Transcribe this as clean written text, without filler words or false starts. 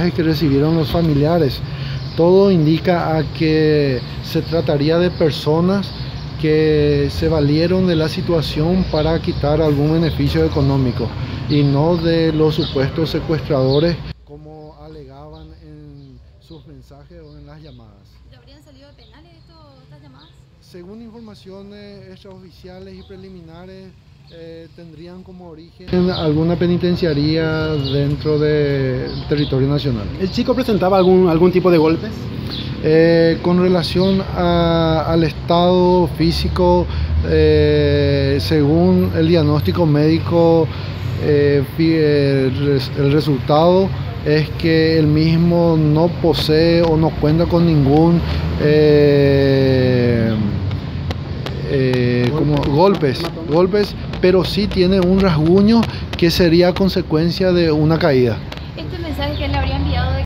mensajes que recibieron los familiares. Todo indica a que se trataría de personas que se valieron de la situación para quitar algún beneficio económico y no de los supuestos secuestradores como alegaban en sus mensajes o en las llamadas. ¿Habrían salido penales estas llamadas? Según informaciones extraoficiales y preliminares, tendrían como origen alguna penitenciaría dentro del territorio nacional. ¿El chico presentaba algún tipo de golpes? Con relación al estado físico, según el diagnóstico médico, el resultado es que el mismo no posee o no cuenta con ningún como golpes, pero sí tiene un rasguño que sería consecuencia de una caída. Este mensaje que le habría enviado